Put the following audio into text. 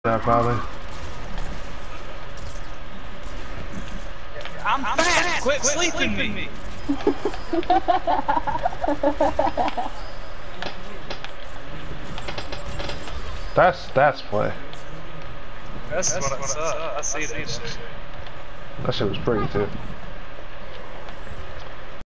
that probably. I'm fat! Quit sleeping me! That's play. That's what I saw. I see that shit. That shit was pretty too.